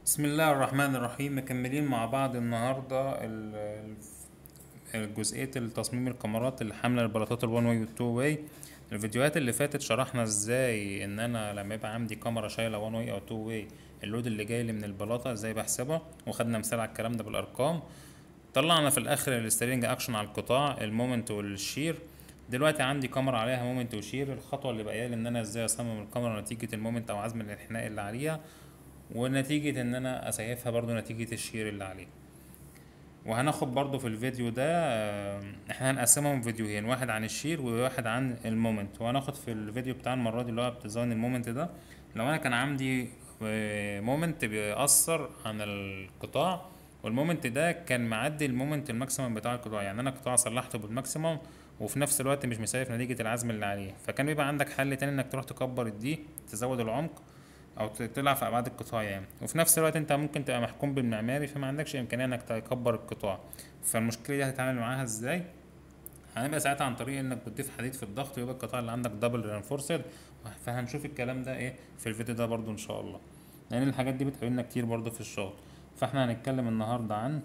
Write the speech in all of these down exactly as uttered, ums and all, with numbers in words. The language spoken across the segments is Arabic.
بسم الله الرحمن الرحيم. مكملين مع بعض النهاردة ال- ال- جزئية التصميم الكاميرات اللي حاملة البلاطات الوان واي والتو واي. الفيديوهات اللي فاتت شرحنا ازاي ان انا لما يبقى عندي كاميرا شايلة وان واي او تو واي، اللود اللي جاي لي من البلاطة ازاي بحسبها، وخدنا مثال على الكلام ده بالارقام. طلعنا في الاخر الستيرنج اكشن على القطاع، المومنت والشير. دلوقتي عندي كاميرا عليها مومنت وشير. الخطوة اللي بقى لي ان انا ازاي اصمم الكاميرا نتيجة المومنت او عزم الانحناء اللي عليها، ونتيجة ان انا اسيفها برضو نتيجة الشير اللي عليه. وهناخد برضو في الفيديو ده، آه، احنا هنقسمهم فيديوهين، واحد عن الشير وواحد عن المومنت. وهناخد في الفيديو بتاع المرة دي اللي هو بديزاين المومنت ده، لو انا كان عندي مومنت بيأثر عن القطاع، والمومنت ده كان معدي المومنت الماكسيمم بتاع القطاع، يعني انا قطاع صلحته بالماكسيمم وفي نفس الوقت مش مسيف نتيجة العزم اللي عليه، فكان بيبقى عندك حل تاني انك تروح تكبر الدي، تزود العمق او ت- تلعب في ابعاد القطاع يعني. وفي نفس الوقت انت ممكن تبقى محكوم بالمعماري فما عندكش امكانيه انك تكبر القطاع. فالمشكله دي هتتعامل معاها ازاي؟ هنبقى ساعتها عن طريق انك بتضيف حديد في الضغط ويبقى القطاع اللي عندك دبل رينفورسد. فهنشوف الكلام ده ايه في الفيديو ده برضو ان شاء الله، لان الحاجات دي بتقابلنا كتير برضو في الشغل. فاحنا هنتكلم النهارده عن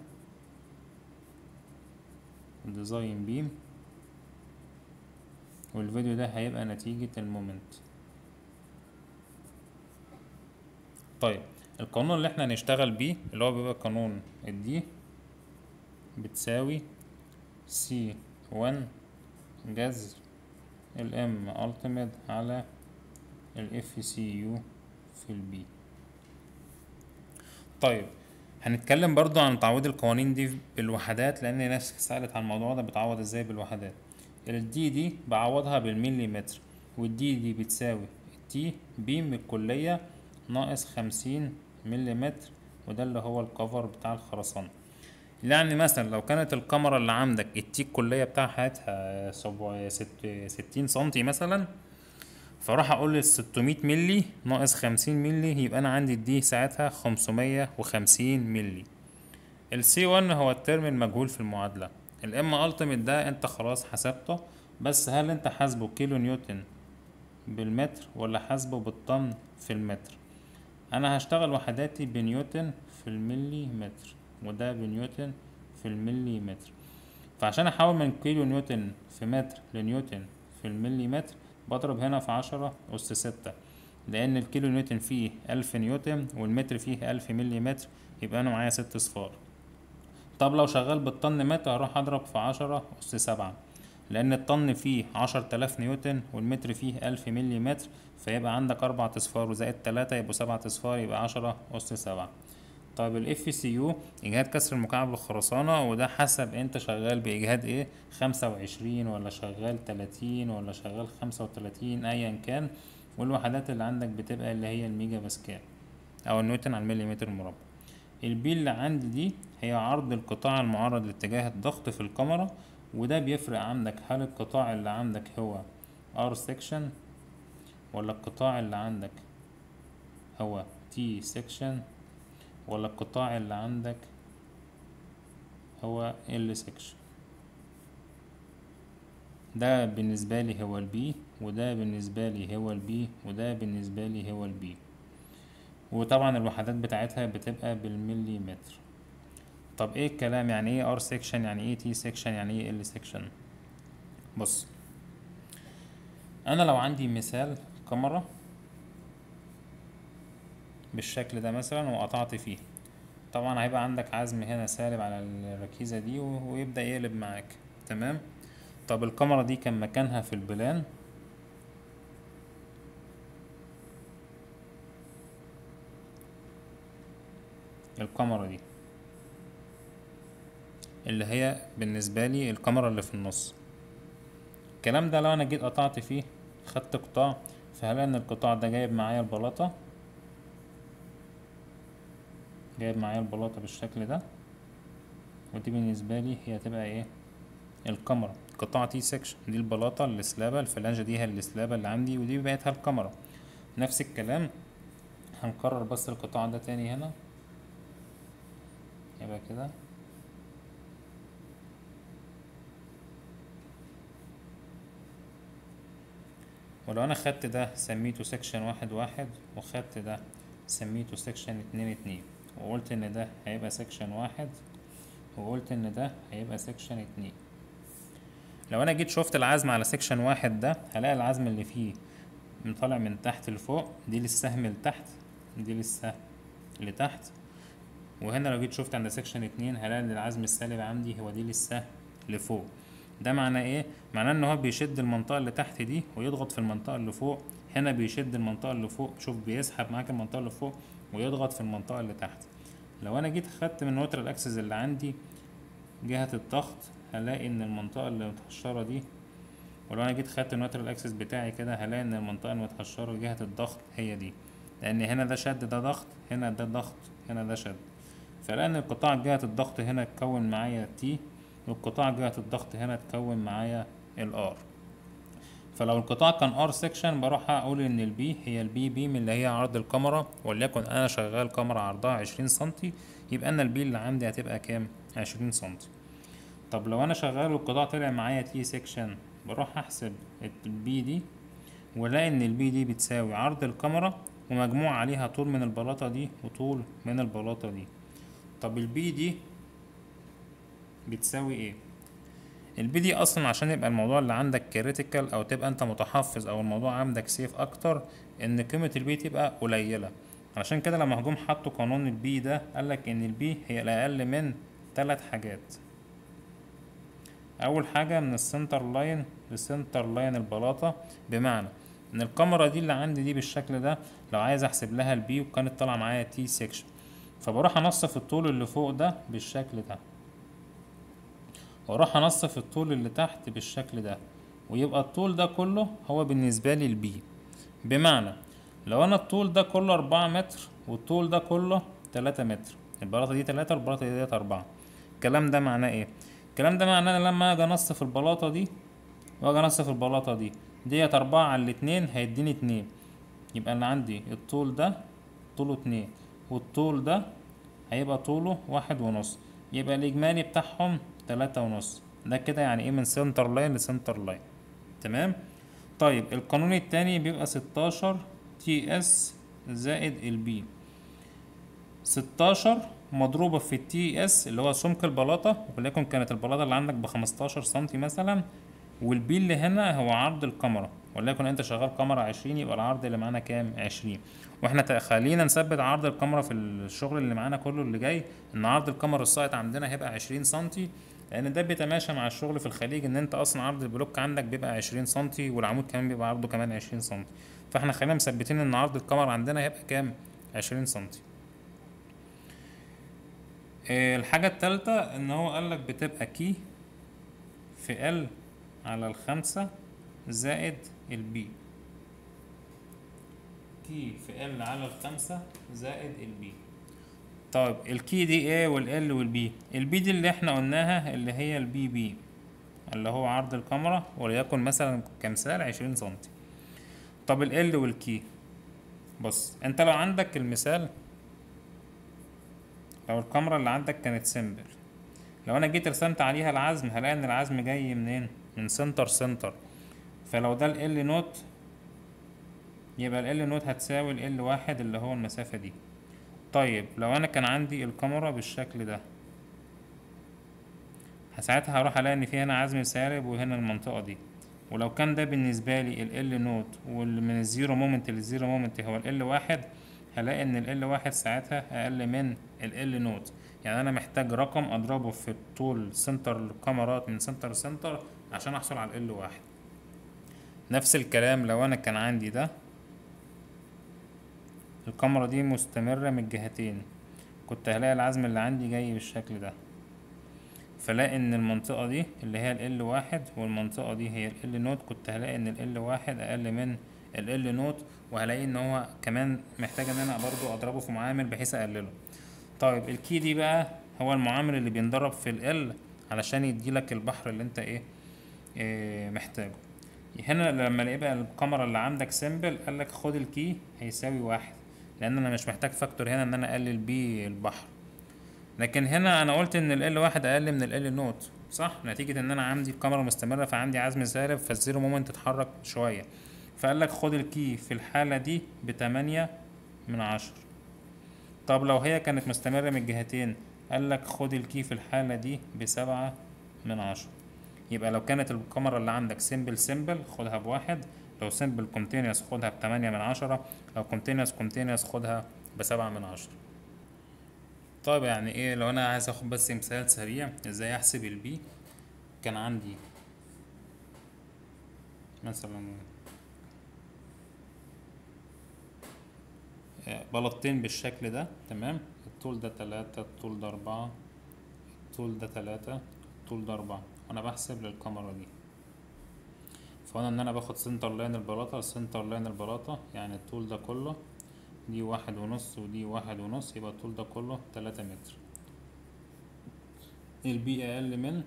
ديزاين بيم، والفيديو ده هيبقى نتيجة المومنت. طيب، القانون اللي احنا هنشتغل بيه اللي هو بيبقى قانون الدي بتساوي سي واحد جذر الام التيميت على الاف سي يو في البي. طيب، هنتكلم برضو عن تعويض القوانين دي بالوحدات، لان ناس سألت عن الموضوع ده، بتعوض ازاي بالوحدات. الدي دي بعوضها بالمليمتر، والدي دي بتساوي تي بيم الكلية ناقص خمسين مليمتر، وده اللي هو الكفر بتاع الخرسانة. يعني مثلا لو كانت الكاميرا اللي عندك التيك الكلية بتاعها سبع- ست- ستين سنتي مثلا، فراح اقول الستمية ملي ناقص خمسين ملي، يبقى انا عندي دي ساعتها خمسمية وخمسين ملي. السي واحد هو الترم المجهول في المعادلة. الام التيميت ده انت خلاص حسبته، بس هل انت حاسبه كيلو نيوتن بالمتر ولا حاسبه بالطن في المتر؟ انا هشتغل وحداتي بنيوتن في الملي متر، وده بنيوتن في الملي متر. فعشان احول من كيلو نيوتن في متر لنيوتن في الملي متر، بضرب هنا في عشرة أس ستة، لأن الكيلو نيوتن فيه ألف نيوتن والمتر فيه ألف ملي متر، يبقى أنا معايا ست صفار. طب لو شغال بالطن متر هروح أضرب في عشرة أس سبعة، لأن الطن فيه عشر تلاف نيوتن والمتر فيه ألف ملي متر، فيبقى عندك أربع أصفار وزائد تلاتة يبقوا سبعة أصفار، يبقى عشرة أس سبعة. طيب الاف سي يو اجهاد كسر المكعب للخرسانة، وده حسب انت شغال باجهاد ايه، خمسة وعشرين ولا شغال تلاتين ولا شغال خمسة وتلاتين ايا كان. والوحدات اللي عندك بتبقى اللي هي الميجا باسكال او النيوتن على المليمتر المربع. البي اللي عندي دي هي عرض القطاع المعرض لاتجاه الضغط في الكاميرا، وده بيفرق عندك هل القطاع اللي عندك هو ار سيكشن ولا القطاع اللي عندك هو تي سيكشن ولا القطاع اللي عندك هو ال سيكشن. ده بالنسبة لي هو البي، وده بالنسبة لي هو البي، وده بالنسبة لي هو البي. وطبعا الوحدات بتاعتها بتبقى بالملي متر. طب ايه الكلام؟ يعني ايه ار سيكشن، يعني ايه تي سيكشن، يعني ايه ال سيكشن؟ بص، انا لو عندي مثال كاميرا بالشكل ده مثلا وقطعت فيه، طبعا هيبقى عندك عزم هنا سالب على الركيزة دي ويبدأ يقلب معاك. تمام. طب الكاميرا دي كان مكانها في البلان، الكاميرا دي اللي هي بالنسبة لي الكاميرا اللي في النص. الكلام ده لو انا جيت قطعت فيه، خدت قطاع، فهلاقي ان القطاع ده جايب معايا البلاطة، جايب معايا البلاطة بالشكل ده، ودي بالنسبة لي هي هتبقى ايه، الكاميرا. قطاع تي سكشن دي البلاطة السلابة، الفلانجة دي هي السلابة اللي عندي، ودي بقيتها الكاميرا. نفس الكلام هنكرر بس القطاع ده تاني هنا، يبقى كده. ولو انا خدت ده سميته سكشن واحد واحد، وخدت ده سميته سكشن اتنين اتنين، وقلت ان ده هيبقى سكشن واحد، وقلت ان ده هيبقى سكشن اتنين. لو انا جيت شفت العزم على سكشن واحد ده، هلاقي العزم اللي فيه من طالع من تحت لفوق، دي للسهم لتحت، دي للسهم لتحت. وهنا لو جيت شفت عند سكشن اتنين، هلاقي ان العزم السالب عندي هو دي للسهم لفوق. ده معناه ايه؟ معناه ان هو بيشد المنطقة اللي تحت دي ويضغط في المنطقة اللي فوق. هنا بيشد المنطقة اللي فوق، شوف بيسحب معاك المنطقة اللي فوق ويضغط في المنطقة اللي تحت. لو انا جيت خدت من نيوترال اكسس اللي عندي جهة الضغط، هلاقي ان المنطقة اللي متحشرة دي، ولو انا جيت خدت النيوترال اكسس بتاعي كده، هلاقي ان المنطقة المتحشرة جهة الضغط هي دي، لان هنا ده شد ده ضغط، هنا ده ضغط، هنا ده شد. فلان القطاع جهة الضغط هنا اتكون معايا تي، والقطاع جهة الضغط هنا اتكون معايا الار. فلو القطاع كان ار سيكشن، بروح اقول ان البي هي البي بيم اللي هي عرض الكاميرا، وليكن انا شغال كاميرا عرضها عشرين سنتي، يبقى انا البي اللي عندي هتبقى كام؟ عشرين سنتي. طب لو انا شغال والقطاع طلع معايا تي سيكشن، بروح احسب البي دي، والاقي ان البي دي بتساوي عرض الكاميرا ومجموع عليها طول من البلاطة دي وطول من البلاطة دي. طب البي دي بتساوي ايه؟ البي دي اصلا عشان يبقى الموضوع اللي عندك كريتيكال او تبقى انت متحفظ او الموضوع عندك سيف اكتر، ان قيمة البي تبقى قليلة. علشان كده لما هجوم حطوا قانون البي ده، قالك ان البي هي الاقل من ثلاث حاجات. اول حاجة من السنتر لاين لسنتر لاين البلاطة، بمعنى ان الكاميرا دي اللي عندي دي بالشكل ده، لو عايز احسب لها البي وكانت طالعة معايا تي سيكشن، فبروح انصف الطول اللي فوق ده بالشكل ده، واروح انصف الطول اللي تحت بالشكل ده، ويبقى الطول ده كله هو بالنسبة لي البي. بمعنى لو انا الطول ده كله اربعة متر والطول ده كله تلاتة متر، البلاطة دي تلاتة والبلاطة دي اربعة، الكلام ده معناه ايه؟ الكلام ده معناه ان لما اجي انصف البلاطة دي واجي انصف البلاطة دي، ديت اربعة على الاتنين هيديني اتنين، يبقى انا عندي الطول ده طوله اتنين، والطول ده هيبقى طوله واحد ونص، يبقى الاجمالي بتاعهم تلاتة ونص. ده كده يعني ايه؟ من سنتر لاين لسنتر لاين. تمام. طيب القانون التاني بيبقى ستاشر تي اس زائد البي. ستاشر مضروبة في التي اس اللي هو سمك البلاطة، وليكن كانت البلاطة اللي عندك بخمستاشر سنتي مثلا، والبي اللي هنا هو عرض الكاميرا، وليكن انت شغال كاميرا عشرين، يبقى العرض اللي معانا كام؟ عشرين. واحنا خلينا نثبت عرض الكاميرا في الشغل اللي معانا كله اللي جاي، ان عرض الكاميرا السايت عندنا هيبقى عشرين سنتي، لان ده بيتماشى مع الشغل في الخليج، ان انت اصلا عرض البلوك عندك بيبقى عشرين سنتي، والعمود كمان بيبقى عرضه كمان عشرين سنتي. فاحنا خلينا مثبتين ان عرض الكاميرا عندنا هيبقى كام؟ عشرين سنتي. اه الحاجة التالتة ان هو قالك بتبقى كي في ال على الخمسة زائد البي. كي في ال على الخمسة زائد البي. طيب الكي دي ايه والال والبي؟ البي دي اللي احنا قلناها اللي هي البي بي، اللي هو عرض الكاميرا، وليكن مثلا كمثال عشرين سنتي. طب ال والكي، بص انت لو عندك المثال، لو الكاميرا اللي عندك كانت سيمبل، لو انا جيت رسمت عليها العزم، هلاقي ان العزم جاي منين؟ من سنتر سنتر. فلو ده ال نوت، يبقى ال نوت هتساوي ال واحد اللي هو المسافة دي. طيب لو انا كان عندي الكاميرا بالشكل ده، ساعتها هروح الاقي ان في هنا عزم سالب وهنا المنطقة دي، ولو كان ده بالنسبة لي ال ال نوت، ومن الزيرو مومنت للزيرو مومنت هو ال واحد، هلاقي ان ال واحد ساعتها اقل من ال ال نوت. يعني انا محتاج رقم اضربه في طول سنتر الكاميرات من سنتر لسنتر عشان احصل على ال واحد. نفس الكلام لو انا كان عندي ده، الكاميرا دي مستمرة من الجهتين، كنت هلاقي العزم اللي عندي جاي بالشكل ده، فلاقي ان المنطقة دي اللي هي ال ال واحد والمنطقة دي هي ال ال نوت، كنت هلاقي ان ال ال واحد اقل من ال ال نوت، وهلاقي ان هو كمان محتاج ان انا برضو اضربه في معامل بحيث اقلله. طيب الكي دي بقى هو المعامل اللي بينضرب في ال علشان يديلك البحر اللي انت ايه, إيه محتاجه. هنا لما الاقي بقى الكاميرا اللي عندك سيمبل، قالك خد الكي هيساوي واحد، لان انا مش محتاج فاكتور هنا ان انا اقلل بيه البحر. لكن هنا انا قلت ان ال واحد اقل من ال ال نوت، صح؟ نتيجة ان انا عندي الكاميرا مستمرة، فعندي عزم سالب، فالزيرو مومنت اتحرك شوية، فقالك خد الكي في الحالة دي بتمانية من عشرة. طب لو هي كانت مستمرة من الجهتين، قالك خد الكي في الحالة دي بسبعة من عشرة. يبقى لو كانت الكاميرا اللي عندك سيمبل سيمبل خدها بواحد، لو سيمبل كونتينوس خدها بتمانية من عشرة، لو كونتينوس كونتينوس خدها بسبعة من عشرة. طيب يعني ايه، لو انا عايز اخد بس مثال سريع ازاي احسب البي. كان عندي مثلا آه، بلاطتين بالشكل ده، تمام، الطول ده تلاتة، الطول ده أربعة، الطول ده تلاتة، الطول ده أربعة، وأنا بحسب للكاميرا دي. فأنا إن أنا باخد سنتر لاين البلاطة، سنتر لاين البلاطة يعني الطول ده كله، دي واحد ونص ودي واحد ونص، يبقى الطول ده كله تلاتة متر. البي أقل من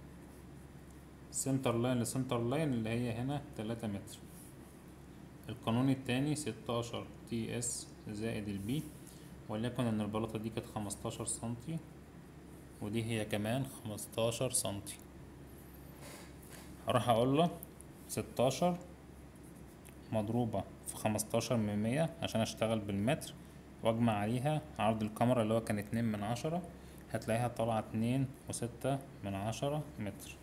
سنتر لاين لسنتر لاين اللي هي هنا تلاتة متر. القانون التاني ستاشر تي اس زائد البي، وليكن ان البلاطة دي كانت خمستاشر سنتي ودي هي كمان خمستاشر سنتي. هروح اقول له ستاشر مضروبة في خمستاشر من مية عشان اشتغل بالمتر، واجمع عليها عرض الكاميرا اللي هو كان اتنين من عشرة، هتلاقيها طالعة اتنين وستة من عشرة متر.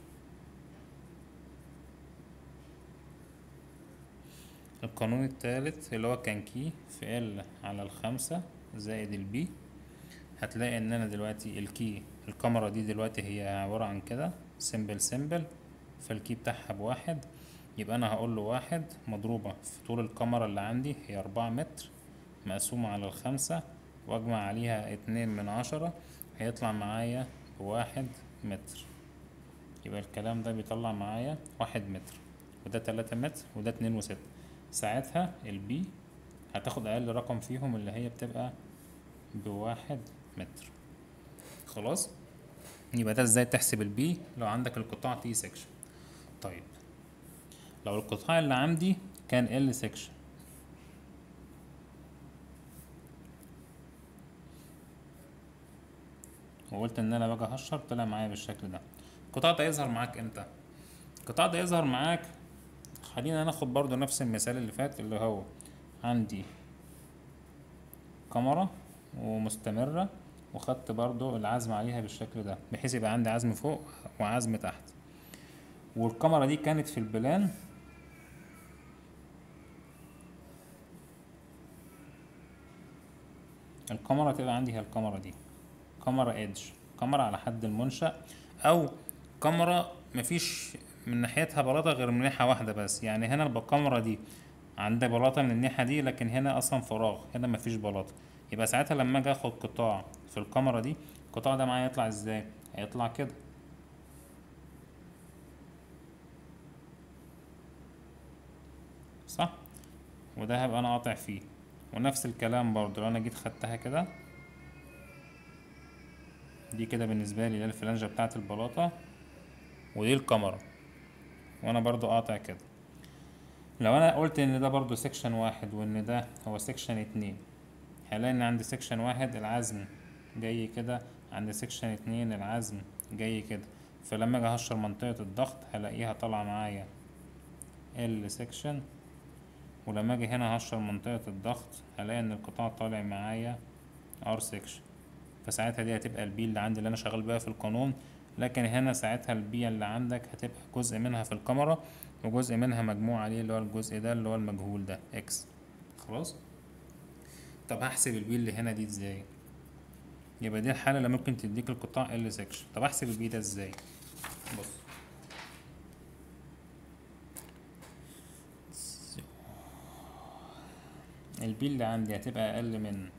القانون التالت اللي هو كان كي في ال على الخمسة زائد البي، هتلاقي ان انا دلوقتي الكي الكاميرا دي دلوقتي هي عبارة عن كده سيمبل سيمبل، فالكي بتاعها بواحد، يبقى انا هقول له واحد مضروبة في طول الكاميرا اللي عندي هي اربعة متر مقسومة على الخمسة، واجمع عليها اتنين من عشرة، هيطلع معايا بواحد متر. يبقى الكلام ده بيطلع معايا واحد متر، وده تلاتة متر وده اتنين وستة. ساعتها البي هتاخد اقل رقم فيهم اللي هي بتبقى بواحد متر. خلاص، يبقى ده ازاي تحسب البي لو عندك القطاع تي سيكشن. طيب لو القطاع اللي عندي كان ال سيكشن، وقلت ان انا باجي اهشر طلع معايا بالشكل ده، القطاع ده يظهر معاك امتى؟ القطاع ده يظهر معاك، خلينا ناخد برضو نفس المثال اللي فات اللي هو عندي كاميرا ومستمرة، وخدت برضو العزم عليها بالشكل ده بحيث يبقى عندي عزم فوق وعزم تحت، والكاميرا دي كانت في البلان الكاميرا تبقى عندي هي الكاميرا دي كاميرا ايدج، كاميرا على حد المنشأ، او كاميرا مفيش من ناحيتها بلاطة غير من ناحية واحدة بس، يعني هنا الكاميرا دي عندها بلاطة من الناحية دي لكن هنا اصلا فراغ، هنا مفيش بلاطة. يبقى ساعتها لما اجي اخد قطاع في الكاميرا دي، القطاع ده معايا يطلع ازاي؟ هيطلع كده، صح؟ وده هبقى انا قاطع فيه. ونفس الكلام برضو لو انا جيت خدتها كده، دي كده بالنسبة لي ده الفلانجة بتاعت البلاطة، ودي الكاميرا، وانا برضو قاطع كده. لو انا قلت ان ده برضو سيكشن واحد وان ده هو سيكشن اتنين، هلاقي ان عند سيكشن واحد العزم جاي كده، عند سيكشن اتنين العزم جاي كده، فلما اجي اهشر منطقة الضغط هلاقيها طالعة معايا ال سيكشن، ولما اجي هنا اهشر منطقة الضغط هلاقي ان القطاع طالع معايا ار سيكشن. فساعتها دي هتبقى البي اللي عندي اللي انا شغال بيها في القانون، لكن هنا ساعتها البي اللي عندك هتبقى جزء منها في الكاميرا وجزء منها مجموع عليه اللي هو الجزء ده اللي هو المجهول ده اكس. خلاص. طب هحسب البي اللي هنا دي ازاي؟ يبقى دي الحالة اللي ممكن تديك القطاع ال سيكشن. طب احسب البي ده ازاي؟ بص، البي اللي عندي هتبقى اقل من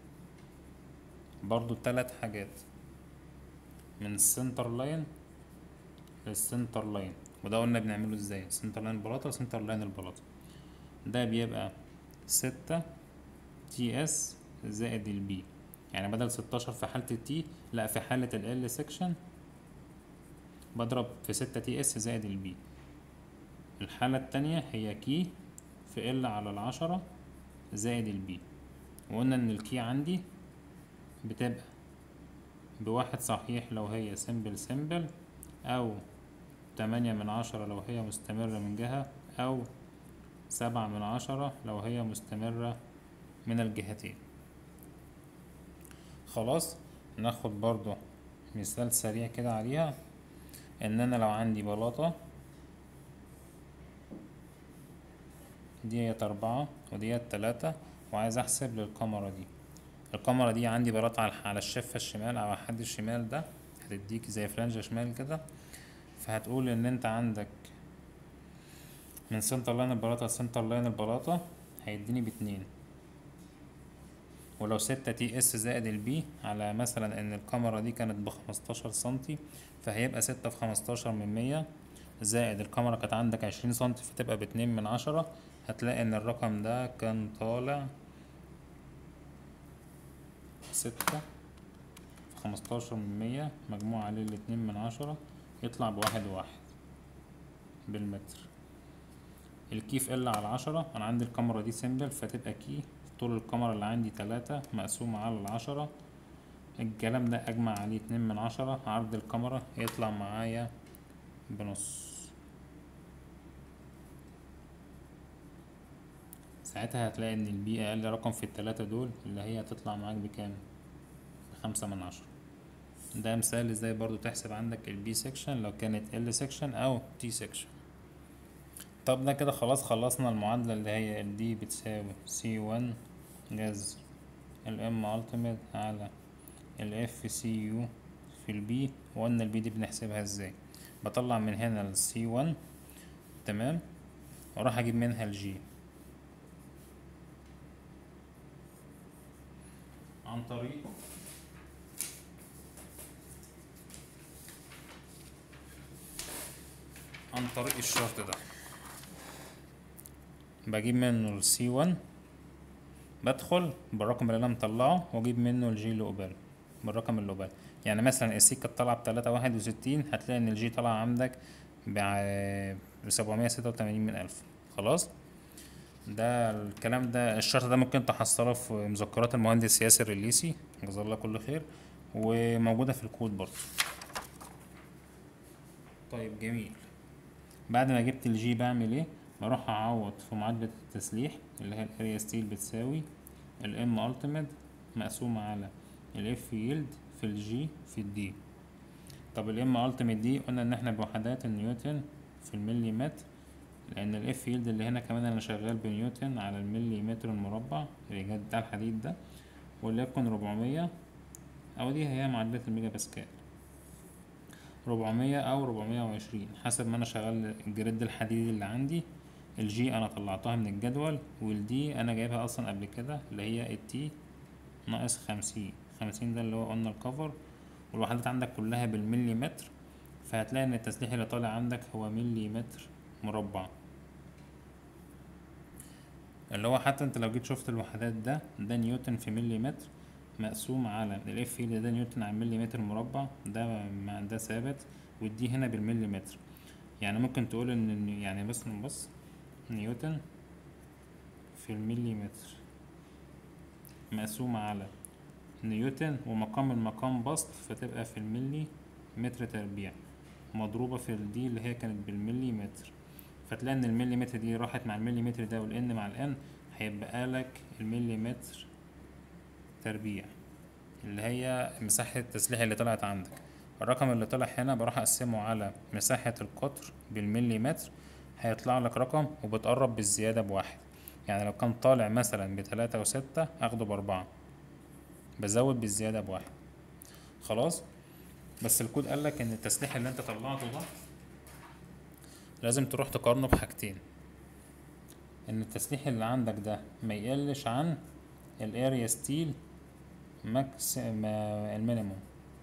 برضو تلات حاجات، من السنتر لاين للسنتر لاين، وده قلنا بنعمله ازاي، سنتر لاين البلاطة سنتر لاين البلاطة، ده بيبقى ستة تي اس زائد البي، يعني بدل ستاشر في حالة التي، لا في حالة ال سيكشن بضرب في ستة تي اس زائد البي. الحالة التانية هي كي في ال على العشرة زائد البي، وقلنا ان الكي عندي بتبقى بواحد صحيح لو هي سيمبل سيمبل، او تمانية من عشرة لو هي مستمرة من جهة، او سبعة من عشرة لو هي مستمرة من الجهتين. خلاص. ناخد برضو مثال سريع كده عليها، ان انا لو عندي بلاطة ديت اربعة وديت تلاتة، وعايز احسب للكاميرا دي. الكاميرا دي عندي بلاطة على على الشفة الشمال او على الحد الشمال ده، هتديك زي فرنجة شمال كده. فهتقول ان انت عندك من سنتر لاين البلاطة لسنتر لاين البلاطة هيديني باتنين، ولو ستة تي اس زائد البي على مثلا ان الكاميرا دي كانت بخمستاشر سنتي، فهيبقى ستة في خمستاشر من مية، زائد الكاميرا كانت عندك عشرين سنتي فتبقى باتنين من عشرة. هتلاقي ان الرقم ده كان طالع ستة في خمستاشر من مية مجموع عليه الاتنين من عشرة، يطلع بواحد واحد بالمتر. الكي في ال على عشرة، انا عندي الكاميرا دي سيمبل فتبقى كي طول الكاميرا اللي عندي تلاتة مقسومة على العشرة، الكلام ده اجمع عليه اتنين من عشرة، عرض الكاميرا يطلع معايا بنص. ساعتها هتلاقي ان البي اقل رقم في التلاتة دول اللي هي هتطلع معاك بكام؟ بخمسة من عشرة. ده مثال ازاي برضو تحسب عندك البي سيكشن لو كانت ال سيكشن او تي سيكشن. طب ده كده خلاص خلصنا المعادلة اللي هي ال دي بتساوي سي ون جذر ال ام التيميت على ال اف سي يو في البي. وقلنا البي دي بنحسبها ازاي؟ بطلع من هنا ال سي ون، تمام، واروح اجيب منها الجي عن طريق عن طريق الشرط ده. بجيب منه ال سي ون، بدخل بالرقم اللي انا مطلعه واجيب منه الجي اللي قباله بالرقم اللي قباله. يعني مثلا السي كانت طالعه بتلاتة واحد وستين، هتلاقي ان الجي طالعه عندك بسبعمية ستة وتمانين من الف. خلاص. ده الكلام ده الشرط ده ممكن تحصله في مذكرات المهندس ياسر الليسي، جزاه الله كل خير، وموجودة في الكود برضه. طيب جميل. بعد ما جبت الجي بعمل ايه؟ بروح اعوض في معادلة التسليح اللي هي الاريا ستيل بتساوي الام التيميت مقسومة على الاف ييلد في الجي في الدي. طب الام التيميت دي قلنا ان احنا بوحدات النيوتن في الملي متر، لان الاف ييلد اللي هنا كمان انا شغال بنيوتن على الملي متر المربع الايجاد بتاع الحديد ده، وليكن ربعمية، او دي هي معادلة الميجا باسكال، ربعمية او ربعمية وعشرين حسب ما انا شغال الجريد الحديدي اللي عندي. الجي انا طلعتها من الجدول، والدي انا جايبها اصلا قبل كده اللي هي التي ناقص خمسين. خمسين ده اللي هو قلنا الكفر، والوحدات عندك كلها بالملي متر، فهتلاقي ان التسليح اللي طالع عندك هو ملي متر مربع، اللي هو حتى انت لو جيت شفت الوحدات ده ده نيوتن في ملي متر مقسوم على الاف ده, ده نيوتن على ملي متر مربع، ده ما ده ثابت، ودي هنا بالملي متر. يعني ممكن تقول ان يعني بس بص نيوتن في الملي متر مقسومة على نيوتن ومقام المقام بسط، فتبقى في الملي متر تربيع مضروبة في الدي اللي هي كانت بالملي متر. فتلاقي ان الملي متر دي راحت مع الملي متر ده، والان مع الان هيبقى لك الملي متر تربيع اللي هي مساحة التسليح اللي طلعت عندك. الرقم اللي طلع هنا بروح اقسمه على مساحة القطر بالملي متر، هيطلع لك رقم وبتقرب بالزيادة بواحد. يعني لو كان طالع مثلا بتلاتة وستة اخده باربعة، بزود بالزيادة بواحد. خلاص. بس الكود قالك ان التسليح اللي انت طلعته ده لازم تروح تقارنه بحاجتين، ان التسليح اللي عندك ده ما يقلش عن الاريا ستيل ماكس المينيموم،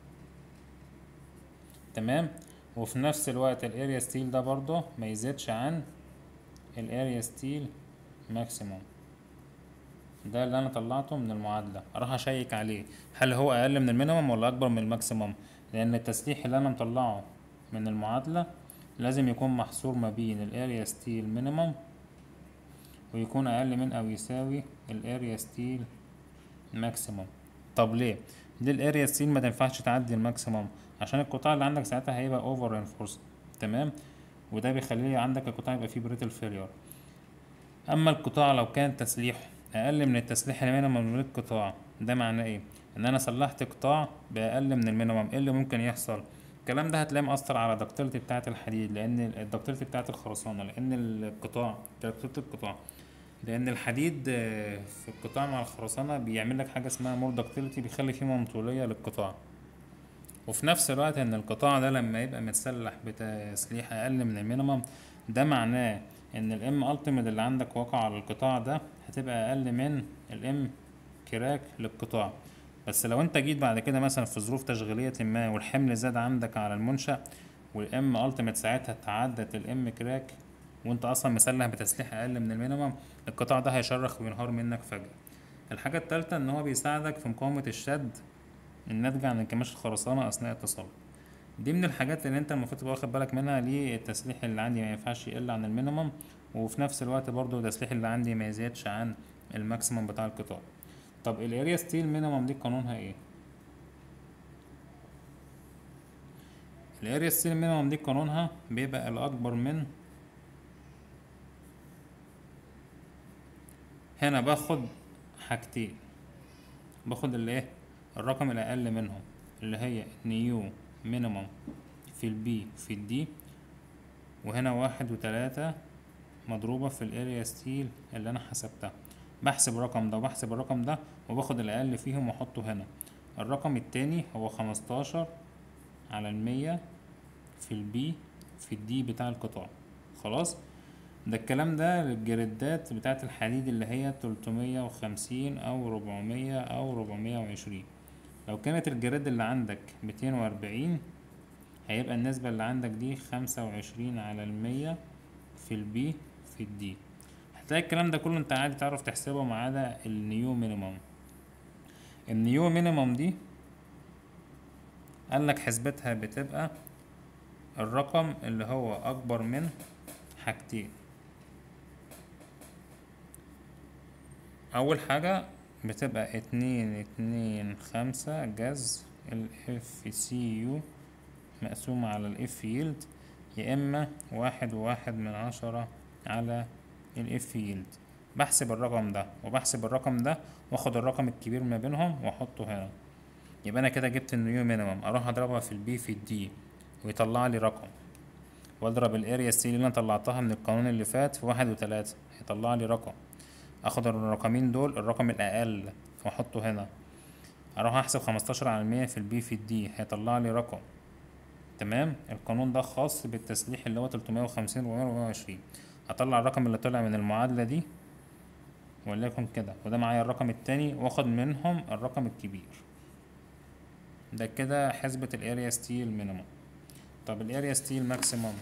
تمام، وفي نفس الوقت الاريا ستيل ده برضه ما يزيدش عن الاريا ستيل ماكسيموم. ده اللي انا طلعته من المعادلة، اروح اشيك عليه هل هو اقل من المينيموم ولا اكبر من الماكسيموم، لان التسليح اللي انا مطلعه من المعادلة لازم يكون محصور ما بين الاريا ستيل مينيموم ويكون اقل من او يساوي الاريا ستيل ماكسيموم. طب ليه؟ ليه الاريا ستيل ما تنفعش تعدي الماكسيموم؟ عشان القطاع اللي عندك ساعتها هيبقى اوفر رينفورس، تمام، وده بيخلي عندك القطاع يبقى فيه بريتل فيلير. اما القطاع لو كان تسليحه اقل من التسليح المينيمم من القطاع، ده معناه ايه؟ ان انا صلحت قطاع باقل من المينيمم، ايه اللي ممكن يحصل؟ الكلام ده هتلاقيه مأثر على الدكتيلتي بتاعة الحديد، لان الدكتيلتي بتاعة الخرسانة، لان القطاع دكتيلتي القطاع، لان الحديد آه، في القطاع مع الخرسانة بيعمل لك حاجة اسمها مور دكتيلتي، بيخلي فيه ممطولية للقطاع. وفي نفس الوقت ان القطاع ده لما يبقى متسلح بتسليح اقل من المينيمم، ده معناه ان الام التيميت اللي عندك واقع على القطاع ده هتبقى اقل من الام كراك للقطاع. بس لو انت جيت بعد كده مثلا في ظروف تشغيلية ما والحمل زاد عندك على المنشأ، والام التيميت ساعتها تعدت الام كراك، وانت اصلا مسلح بتسليح اقل من المينيمم، القطاع ده هيشرخ وينهار منك فجأة. الحاجة التالتة ان هو بيساعدك في مقاومة الشد الناتجة عن انكماش الخرسانة اثناء التصلب. دي من الحاجات اللي انت المفروض تبقى واخد بالك منها. ليه التسليح اللي عندي ما ينفعش يقل عن المينيمم، وفي نفس الوقت برضو التسليح اللي عندي ما يزيدش عن الماكسيمم بتاع القطاع. طب الاريا ستيل مينيمم دي قانونها ايه؟ الاريا ستيل مينيمم دي قانونها بيبقى الاكبر من، هنا باخد حاجتين، باخد اللي ايه، الرقم الاقل منهم اللي هي نيو مينيمم في البي في الدي، وهنا واحد وتلاتة مضروبة في الاريا ستيل اللي انا حسبتها. بحسب الرقم ده وبحسب الرقم ده وباخد الاقل فيهم واحطه هنا. الرقم التاني هو خمستاشر على المية في البي في الدي بتاع القطاع. خلاص، ده الكلام ده للجريدات بتاعت الحديد اللي هي تلتمية وخمسين او ربعمية او ربعمية وعشرين. لو كانت الجريد اللي عندك ميتين واربعين، هيبقى النسبة اللي عندك دي خمسة وعشرين على المية في البي في الدي. هتلاقي الكلام ده كله انت عادي تعرف تحسبه ما عدا النيو مينيمم. النيو مينيمم دي قالك حسبتها بتبقى الرقم اللي هو اكبر من حاجتين. اول حاجة بتبقى اتنين اتنين خمسة جذر الاف سي يو مقسومة على الاف يلد، يا اما واحد وواحد من عشرة على الاف يلد. بحسب الرقم ده وبحسب الرقم ده واخد الرقم الكبير ما بينهم واحطه هنا. يبقى انا كده جبت النيو مينيمم، اروح اضربها في البي في الدي ويطلع لي رقم، واضرب الاريا سي اللي انا طلعتها من القانون اللي فات في واحد وتلاتة هيطلع لي رقم. اخد الرقمين دول الرقم الاقل واحطه هنا، اروح احسب خمستاشر على المية في البي في الدي هيطلع لي رقم. تمام، القانون ده خاص بالتسليح اللي هو تلتمية وخمسين و وعشرين. اطلع الرقم اللي طلع من المعادلة دي وليكن كده، وده معايا الرقم التاني واخد منهم الرقم الكبير. ده كده حسبة الاريا ستيل مينيمم. طب الاريا ستيل ماكسيمم،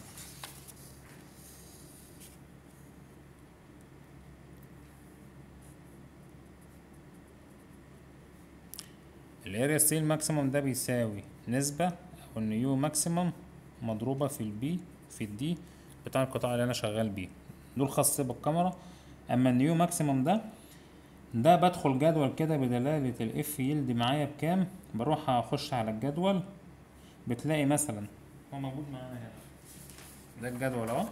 الاريا ستيل ماكسيمم ده بيساوي نسبة او النيو ماكسيمم مضروبة في البي في الدي بتاع القطاع اللي انا شغال بيه. دول خاص بالكاميرا. اما النيو ماكسيمم ده ده بدخل جدول كده بدلالة الاف يلد معايا بكام، بروح اخش على الجدول بتلاقي مثلا هو موجود معانا هنا، ده الجدول اهو،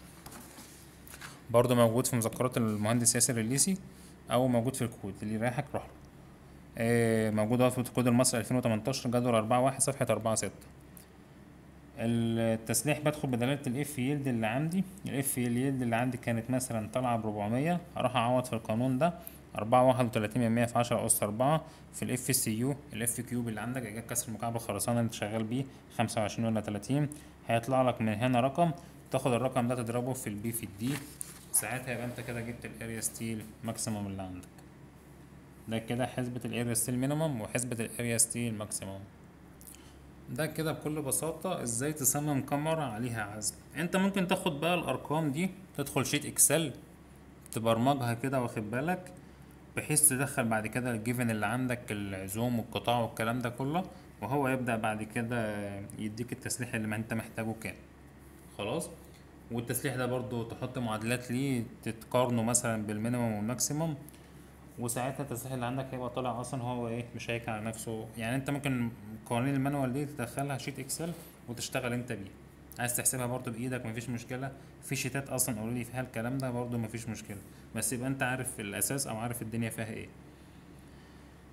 برضه موجود في مذكرات المهندس ياسر الليسي او موجود في الكود اللي يريحك روح له. آه، موجود اهو في الكود المصري الفين وتمنتاشر جدول اربعة واحد صفحة اربعة ستة. التسليح بدخل بدلالة الاف يلد اللي عندي، الاف يلد اللي عندي كانت مثلا طالعة بربعمية، اروح اعوض في القانون ده اربعة واحد وتلاتين من مية في عشرة اس اربعة في الاف سي يو. الاف كيوب اللي عندك اجاب كسر مكعب الخرسانة اللي انت شغال بيه خمسة وعشرين ولا تلاتين، هيطلع لك من هنا رقم، تاخد الرقم ده تضربه في البي في الدي، ساعتها يبقى انت كده جبت الاريا ستيل ماكسيمم اللي عندك. ده كده حسبة الاريا ستيل مينيمم وحسبة الاريا ستيل ماكسيمم. ده كده بكل بساطة ازاي تصمم كاميرا عليها عزم. انت ممكن تاخد بقى الارقام دي تدخل شيت اكسل تبرمجها كده واخد بالك، بحيث تدخل بعد كده الجيفن اللي عندك العزوم والقطاع والكلام ده كله، وهو يبدأ بعد كده يديك التسليح اللي ما انت محتاجه كام. خلاص، والتسليح ده برضو تحط معادلات ليه تتقارنه مثلا بالمينيمم والماكسيمم، وساعتها التسليح اللي عندك هيبقى طالع اصلا هو ايه مش هيك على نفسه. يعني انت ممكن قوانين المانوال دي تدخلها شيت اكسل وتشتغل انت بيه. عايز تحسبها برضو بايدك مفيش مشكله، في شيتات اصلا اوريدي فيها الكلام ده برضو مفيش مشكله، بس يبقى انت عارف الاساس او عارف الدنيا فيها ايه.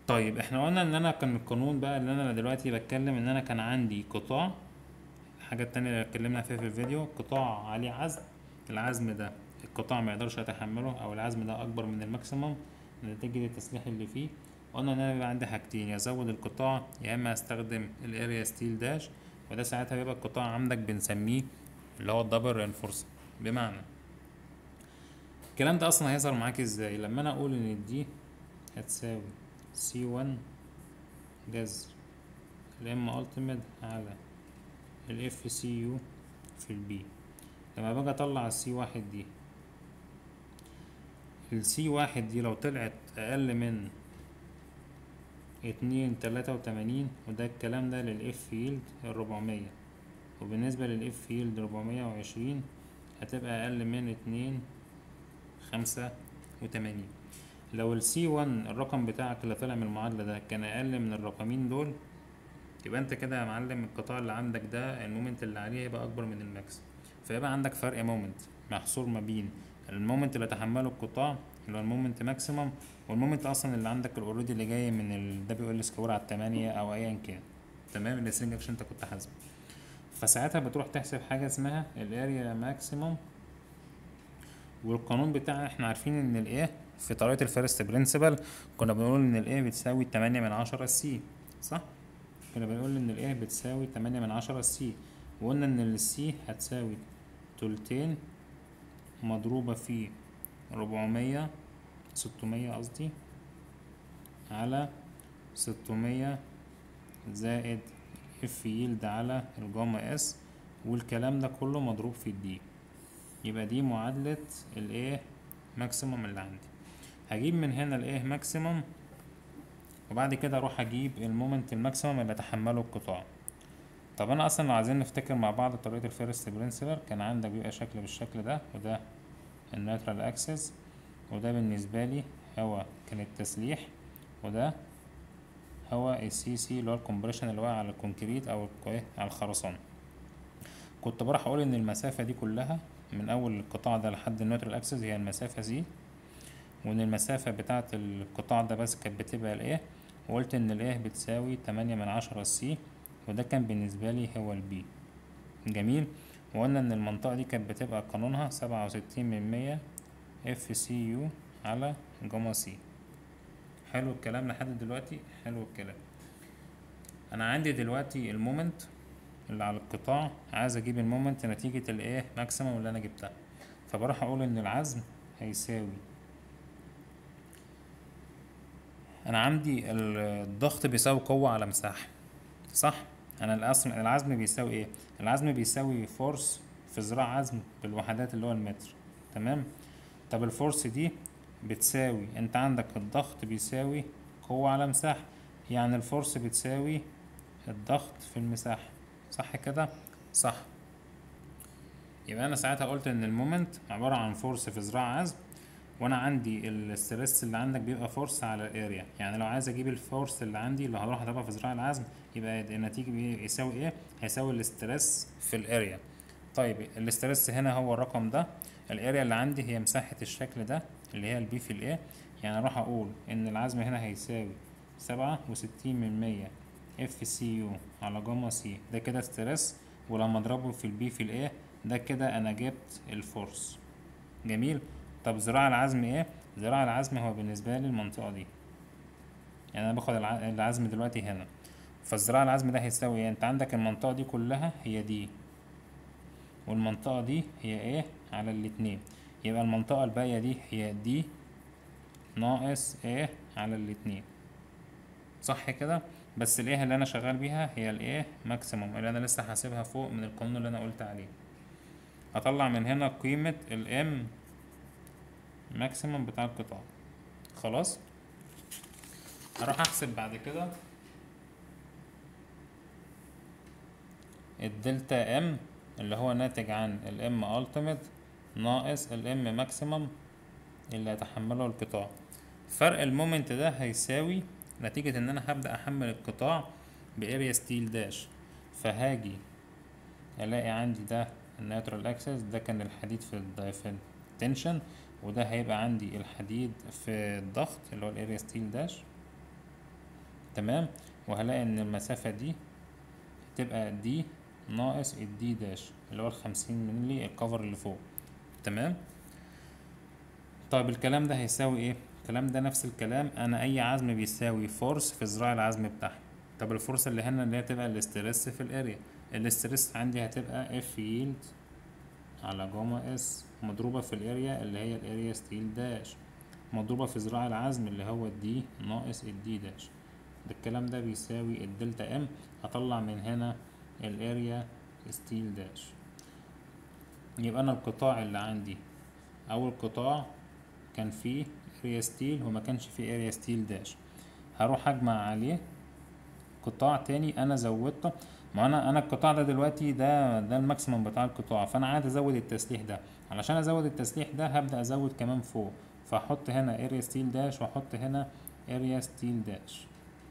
طيب احنا قلنا ان انا كان القانون بقى اللي انا دلوقتي بتكلم ان انا كان عندي قطاع. الحاجة التانية اللي اتكلمنا فيها في الفيديو، قطاع عليه عزم، العزم ده القطاع ما يقدرش يتحمله او العزم ده اكبر من الماكسيموم نتيجة التسليح اللي فيه. قلنا ان انا بيبقى عندي حاجتين، يا ازود القطاع يا اما استخدم الاريا ستيل داش، وده ساعتها بيبقى القطاع عندك بنسميه اللي هو الدبل رينفورس. بمعنى الكلام ده اصلا هيظهر معاك ازاي لما انا اقول ان دي هتساوي سي واحد جذر الام التيميت على الاف سي يو في البي. لما باجي اطلع السي واحد دي، السي واحد دي لو طلعت اقل من اتنين تلاتة وتمانين، وده الكلام ده للاف ييلد الربعمية، وبالنسبة للاف ييلد ربعمية وعشرين هتبقى اقل من اتنين خمسة وتمانين. لو السي واحد الرقم بتاعك اللي طلع من المعادلة ده كان اقل من الرقمين دول، يبقى انت كده يا معلم القطاع اللي عندك ده المومنت اللي عليه يبقى اكبر من الماكس، فيبقى عندك فرق مومنت محصور ما بين المومنت اللي تحمله القطاع اللي هو المومنت ماكسيمم، والمومنت اصلا اللي عندك الاوريدي اللي جاي من ال دبليو ال سكور على التمانية او ايا كان. تمام، السترنج عشان انت كنت حاسبه، فساعتها بتروح تحسب حاجه اسمها الاريا ماكسيمم. والقانون بتاعنا احنا عارفين ان الايه في طريقه الفيرست برنسبل كنا بنقول ان الايه بتساوي تمانية من عشرة السي، صح؟ كنا بنقول ان الايه بتساوي تمانية من عشرة السي، وقلنا ان السي هتساوي تلتين مضروبة في ربعمية ستمية قصدي على ستمية زائد اف يلد على الجاما اس، والكلام ده كله مضروب في الدي. يبقى دي معادلة الايه ماكسيموم اللي عندي. هجيب من هنا الايه ماكسيموم، وبعد كده اروح اجيب المومنت الماكسيموم اللي تحمله القطاع. طب انا اصلا لو عايزين نفتكر مع بعض طريقة الفيرست برنسبل، كان عندك بيبقى شكل بالشكل ده، وده النيوترال اكسس، وده بالنسبة لي هو كان التسليح، وده هو السي سي اللي هو الكمبريشن اللي واقع على الكونكريت او على الخرسانة. كنت بروح اقول ان المسافة دي كلها من اول القطاع ده لحد النيوترال اكسس هي المسافة سي، وان المسافة بتاعة القطاع ده بس كانت بتبقى الايه، وقلت ان الايه بتساوي تمانية من عشرة السي، وده كان بالنسبة لي هو البي. جميل. وقلنا ان المنطقة دي كانت بتبقى قانونها سبعة وستين من مية اف سي يو على جاما سي. حلو الكلام لحد دلوقتي، حلو الكلام. انا عندي دلوقتي المومنت اللي على القطاع، عايز اجيب المومنت نتيجة الايه ماكسيمم اللي انا جبتها، فبروح اقول ان العزم هيساوي، انا عندي الضغط بيساوي قوة على مساحة، صح؟ انا العزم العزم بيساوي ايه؟ العزم بيساوي فورس في ذراع عزم بالوحدات اللي هو المتر. تمام. طب الفورس دي بتساوي، انت عندك الضغط بيساوي قوة على مساحة، يعني الفورس بتساوي الضغط في المساحة، صح كده؟ صح. يبقى انا ساعتها قلت ان المومنت عبارة عن فورس في ذراع عزم، وانا عندي الستريس اللي عندك بيبقى فورس على الاريا، يعني لو عايز اجيب الفورس اللي عندي اللي هروح اضربها في ذراع العزم، يبقى النتيجة بيساوي ايه؟ هيساوي الاسترس في الاريا. طيب الاسترس هنا هو الرقم ده، الاريا اللي عندي هي مساحة الشكل ده اللي هي البي في الايه، يعني اروح اقول ان العزم هنا هيساوي سبعة وستين من مية اف سي يو على جاما سي، ده كده استرس، ولما اضربه في البي في الايه ده كده انا جبت الفورس. جميل. طب ذراع العزم ايه؟ ذراع العزم هو بالنسبة لي المنطقة دي، يعني انا باخد العزم دلوقتي هنا، فالذراع العزم ده هيساوي ايه؟ انت عندك المنطقة دي كلها هي دي، والمنطقة دي هي ايه على الاتنين، يبقى المنطقة الباقية دي هي دي ناقص ايه على الاتنين، صح كده؟ بس الايه اللي انا شغال بيها هي الايه ماكسيموم اللي انا لسه حاسبها فوق من القانون اللي انا قلت عليه. هطلع من هنا قيمة الام ماكسيموم بتاع القطاع. خلاص، هروح احسب بعد كده الدلتا ام اللي هو ناتج عن الام التيميت ناقص الام ماكسيمم اللي هيتحمله القطاع. فرق المومنت ده هيساوي نتيجة ان انا هبدأ احمل القطاع باريا ستيل داش، فهاجي الاقي عندي ده النيوترال اكسس، ده كان الحديد في في التنشن، وده هيبقى عندي الحديد في الضغط اللي هو الاريا ستيل داش. تمام. وهلاقي ان المسافة دي تبقى دي ناقص الدي داش اللي هو الخمسين مللي الكفر اللي فوق. تمام. طيب الكلام ده هيساوي ايه؟ الكلام ده نفس الكلام، انا اي عزم بيساوي فورس في ذراع العزم بتاعها. طب الفورس اللي هنا اللي هي تبقى الاسترس في الاريا، الاسترس عندي هتبقى اف ييلد على جاما اس مضروبة في الاريا اللي هي الاريا ستيل داش مضروبة في ذراع العزم اللي هو الدي ناقص الدي داش. ده الكلام ده بيساوي الدلتا ام. هطلع من هنا الاريا ستيل داش. يبقى انا القطاع اللي عندي، اول قطاع كان فيه اريا ستيل وما كانش فيه اريا ستيل داش، هروح اجمع عليه قطاع تاني انا زودته. ما انا انا القطاع ده دلوقتي ده ده الماكسيمم بتاع القطاع، فانا عايز ازود التسليح ده. علشان ازود التسليح ده هبدأ ازود كمان فوق، فاحط هنا اريا ستيل داش واحط هنا اريا ستيل داش،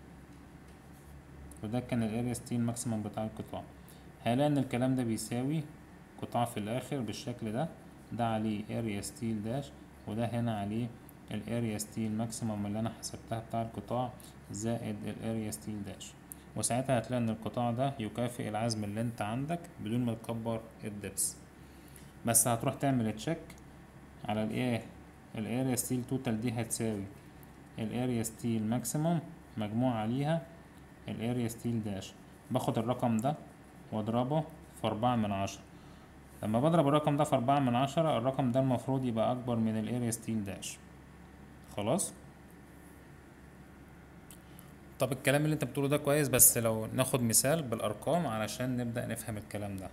وده كان الاريا ستيل ماكسيمم بتاع القطاع. هلاقي ان الكلام ده بيساوي قطاع في الاخر بالشكل ده، ده عليه اريا ستيل داش وده هنا عليه الاريا ستيل ماكسيمم اللي انا حسبتها بتاع القطاع زائد الاريا ستيل داش. وساعتها هتلاقي ان القطاع ده يكافئ العزم اللي انت عندك بدون ما تكبر الدبس. بس هتروح تعمل تشيك على الايه، الاريا ستيل توتال دي هتساوي الاريا ستيل ماكسيمم مجموع عليها الاريا ستيل داش. باخد الرقم ده واضربه في اربعة من عشرة. لما بضرب الرقم ده في اربعة من عشرة الرقم ده المفروض يبقى اكبر من الاريا ستيل داش. خلاص. طب الكلام اللي انت بتقوله ده كويس، بس لو ناخد مثال بالارقام علشان نبدأ نفهم الكلام ده.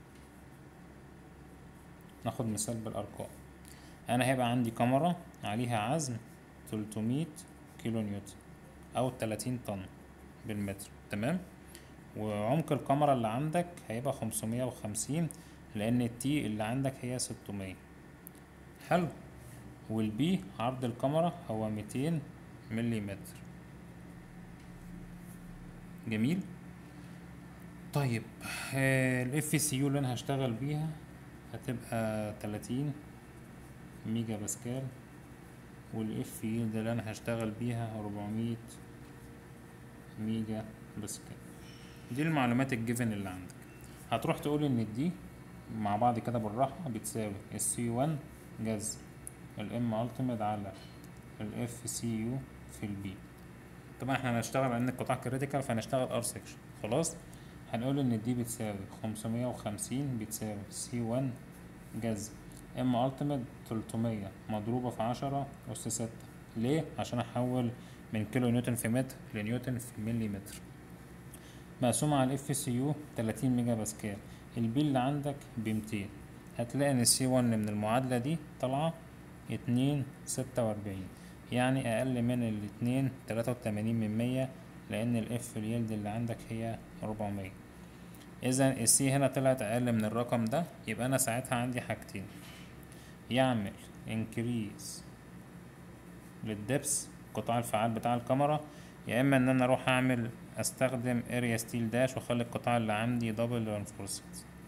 ناخد مثال بالارقام. انا هيبقى عندي كاميرا عليها عزم تلتمية كيلو نيوتن او تلاتين طن بالمتر. تمام. وعمق الكاميرا اللي عندك هيبقى خمسمية وخمسين لان التي اللي عندك هي ستمية. حلو. والبي عرض الكاميرا هو ميتين ملي متر. جميل. طيب الاف سي يو اللي انا هشتغل بيها هتبقى تلاتين ميجا باسكال، والاف يلد اللي انا هشتغل بيها اربعمية ميجا باسكال. دي المعلومات الجيفن اللي عندك. هتروح تقول ان دي مع بعض كده بالراحة بتساوي السي واحد جذر الام التيميت على الاف سي يو في البي. طبعا احنا هنشتغل على ان القطاع كريتيكال فهنشتغل ار سكشن. خلاص. هنقول ان دي بتساوي خمسمية وخمسين بتساوي سي واحد جذر ام التيميت تلتمية مضروبة في عشرة اس ستة. ليه؟ عشان احول من كيلو نيوتن في متر لنيوتن في ملي متر، مقسومة على الاف سي يو تلاتين ميجا باسكال. البي اللي عندك بمتين. هتلاقي ان السي واحد من المعادلة دي طالعة اتنين ستة واربعين، يعني اقل من الاتنين تلاتة وتمانين من مية، لان الاف اليلد اللي عندك هي اربعمية. اذا السي هنا طلعت اقل من الرقم ده، يبقى انا ساعتها عندي حاجتين يعمل انكريز للدبس القطاع الفعال بتاع الكاميرا، يا اما ان انا اروح اعمل استخدم اريا ستيل داش واخلي القطاع اللي عندي دبل رينفورسد.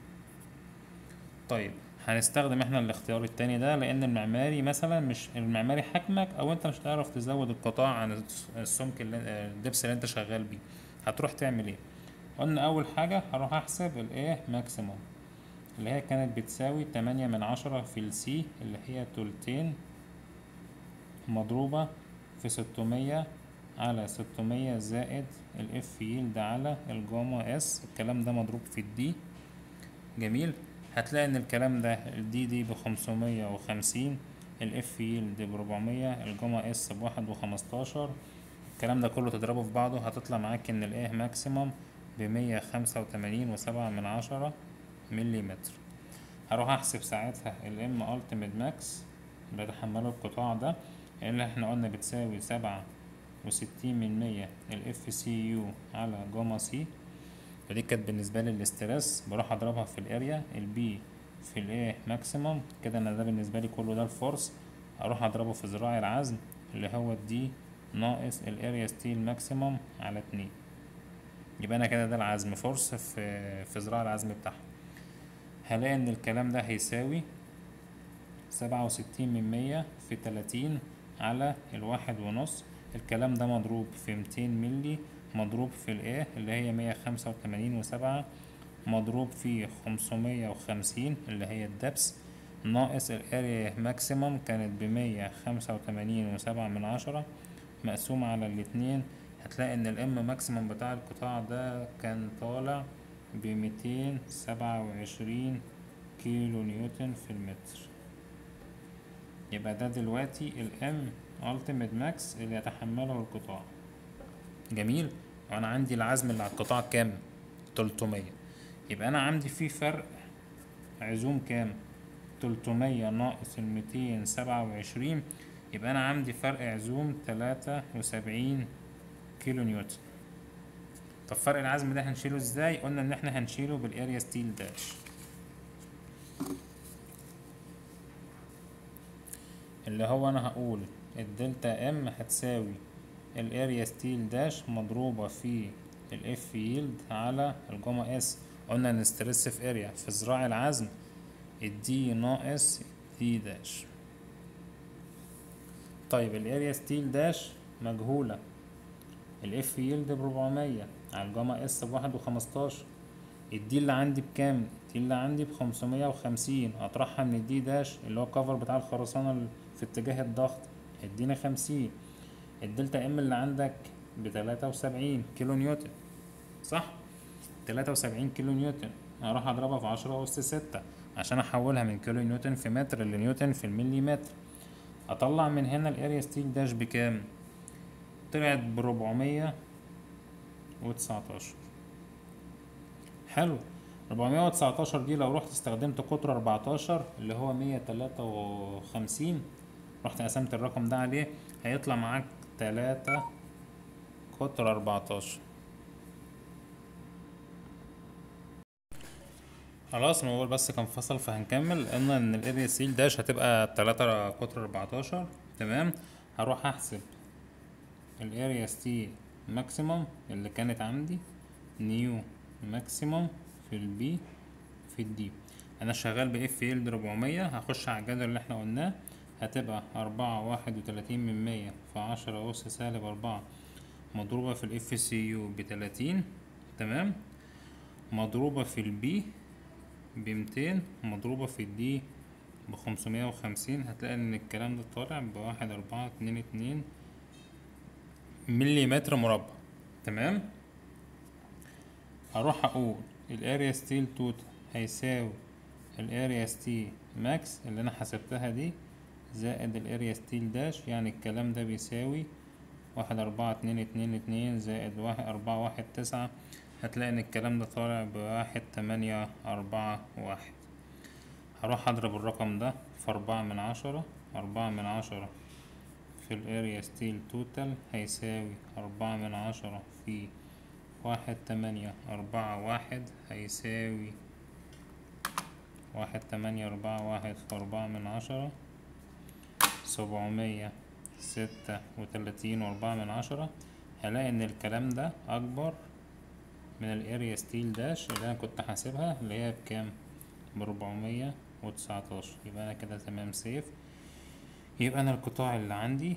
طيب هنستخدم احنا الاختيار التاني ده لان المعماري مثلا مش المعماري حاكمك او انت مش هتعرف تزود القطاع عن السمك اللي الدبس اللي انت شغال بيه. هتروح تعمل ايه؟ قلنا اول حاجة هروح احسب الايه ماكسيموم اللي هي كانت بتساوي تمانية من عشرة في السي اللي هي تلتين مضروبة في ستمية على ستمية زائد الاف يلد على الجاما اس. الكلام ده مضروب في الدي. جميل. هتلاقي ان الكلام ده الدي دي بخمسمية وخمسين، الاف يلد بربعمية، الجاما اس بواحد وخمستاشر. الكلام ده كله تضربه في بعضه هتطلع معاك ان الايه ماكسيموم بمية خمسة وتمانين وسبعة من عشرة ملي متر. هروح احسب ساعتها الام التيميت ماكس اللي تحمله القطاع ده اللي احنا قلنا بتساوي سبعة وستين من مية الاف سي يو على جاما سي. فدي كانت بالنسبة لي الاسترس، بروح اضربها في الاريا البي في الايه ماكسيموم كده. انا ده بالنسبة لي كله ده الفورس، اروح اضربه في ذراع العزم اللي هو الدي ناقص الاريا ستيل ماكسيموم على اتنين. يبقى انا كده ده العزم فورس في في ذراع العزم بتاعها. هلاقي ان الكلام ده هيساوي سبعة وستين من مية في تلاتين على الواحد ونص الكلام ده مضروب في ميتين ملي، مضروب في الايه اللي هي مية خمسة وتمانين وسبعة، مضروب في خمسمية وخمسين اللي هي الدبس، ناقص الاريا ماكسيموم كانت بمية خمسة وتمانين وسبعة من عشرة، مقسوم على الاتنين. هتلاقي ان الام ماكسيموم بتاع القطاع ده كان طالع بميتين سبعة وعشرين كيلو نيوتن في المتر. يبقى ده دلوقتي الام ultimate max اللي يتحمله القطاع. جميل. وانا عندي العزم اللي على القطاع كام؟ تلتمية. يبقى انا عندي في فرق عزوم كام؟ تلتمية ناقص الميتين سبعة وعشرين، يبقى انا عندي فرق عزوم تلاتة وسبعين كيلو نيوتن. طب فرق العزم ده هنشيله ازاي؟ قلنا ان احنا هنشيله بالاريا ستيل داش، اللي هو انا هقول الدلتا ام هتساوي الاريا ستيل داش مضروبة في الاف ييلد على الجاما اس. قلنا ان ستريس في اريا في ذراع العزم الدي ناقص دي داش. طيب الاريا ستيل داش مجهولة، الاف ييلد بربعمية على الجاما اس بواحد وخمستاشر، الدي اللي عندي بكام؟ الدي اللي عندي بخمسمية وخمسين، اطرحها من الدي داش اللي هو الكفر بتاع الخرسانة في اتجاه الضغط ادينا خمسين. الدلتا ام اللي عندك بتلاتة وسبعين كيلو نيوتن، صح؟ تلاتة وسبعين كيلو نيوتن هروح اضربها في عشرة اس ستة عشان احولها من كيلو نيوتن في متر لنيوتن في الملي متر. اطلع من هنا الاريا ستيل داش بكام؟ طلعت بربعمية وتسعتاشر. حلو. ربعمية وتسعتاشر دي لو رحت استخدمت قطر اربعتاشر اللي هو مية تلاتة وخمسين، رحت قسمت الرقم ده عليه هيطلع معاك تلاتة قطر اربعتاشر. خلاص الموبايل بس كان فصل فهنكمل. قلنا ان الاريا سيل داش هتبقى تلاتة قطر اربعتاشر. تمام. هروح احسب الاريا ستيل ماكسيموم اللي كانت عندي نيو ماكسيموم في البي في الدي. انا شغال باف يلد ربعمية، هخش على الجدول اللي احنا قلناه هتبقى اربعة واحد وتلاتين من مية في عشرة اس سالب اربعة مضروبة في الاف سي يو بتلاتين. تمام. مضروبة في البي بمتين مضروبة في الدي بخمسمية وخمسين. هتلاقي ان الكلام ده طالع بواحد اربعة اتنين اتنين ملي متر مربع. تمام. هروح اقول الاريا ستيل توتال هيساوي الاريا ستيل ماكس اللي انا حسبتها دي زائد الاريا ستيل داش، يعني الكلام ده بيساوي واحد اربعة اتنين اتنين اتنين زائد واحد اربعة واحد تسعة. هتلاقي ان الكلام ده طالع بواحد تمانية اربعة واحد. هروح اضرب الرقم ده في اربعة من عشرة. اربعة من عشرة في الاريا ستيل توتال هيساوي اربعة من عشرة في واحد تمانية اربعة واحد هيساوي واحد تمانية اربعة واحد في اربعة من عشرة سبعمية ستة وتلاتين واربعة من عشرة. هلاقي ان الكلام ده اكبر من الاريا ستيل داش اللي انا كنت حاسبها اللي هي بكام؟ بربعمية وتسعتاشر. يبقى انا كده تمام سيف. يبقى انا القطاع اللي عندي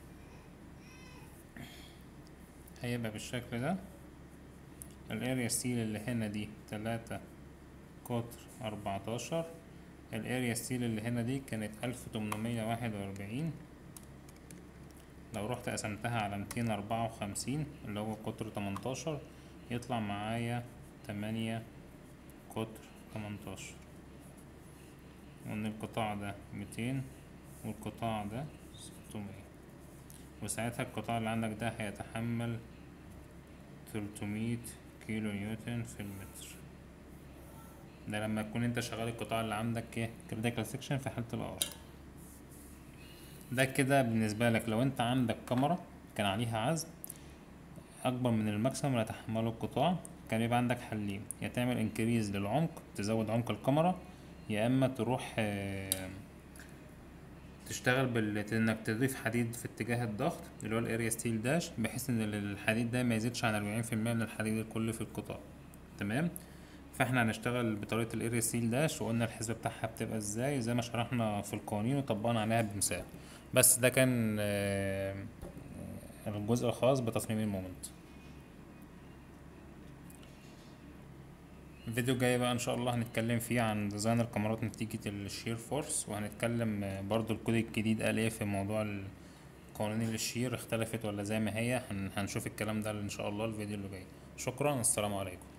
هيبقى بالشكل ده. الاريا ستيل اللي هنا دي تلاتة قطر اربعتاشر، الاريا ستيل اللي هنا دي كانت الف تمنمية واحد واربعين، لو رحت قسمتها على ميتين اربعة وخمسين اللي هو قطر تمنتاشر يطلع معايا تمانية قطر تمنتاشر، وان القطاع ده ميتين والقطاع ده ستمية، وساعتها القطاع اللي عندك ده هيتحمل تلتمية كيلو نيوتن في المتر. ده لما تكون انت شغال القطاع اللي عندك ايه كريتيكال سيكشن في حالة الار. ده كده بالنسبة لك لو انت عندك كاميرا كان عليها عزم اكبر من الماكسيمم اللي هتحمله القطاع، كان يبقى عندك حلين: يا تعمل انكريز للعمق تزود عمق الكاميرا، يا اما تروح اه تشتغل بال انك تضيف حديد في اتجاه الضغط اللي هو الاريا ستيل داش بحيث ان الحديد ده ما يزيدش عن اربعين في المية من الحديد الكلي في القطاع. تمام. فاحنا هنشتغل بطريقة الاريا ستيل داش وقلنا الحسبة بتاعها بتبقى ازاي زي ما شرحنا في القوانين وطبقنا عليها بمثال. بس ده كان الجزء الخاص بتصميم المومنت. الفيديو الجاي بقى ان شاء الله هنتكلم فيه عن ديزاين الكاميرات نتيجة الشير فورس، وهنتكلم آه، برضو الكود الجديد قال ايه في موضوع ال- قوانين الشير اختلفت ولا زي ما هي. هن- هنشوف الكلام ده ان شاء الله الفيديو اللي جاي. شكرا، السلام عليكم.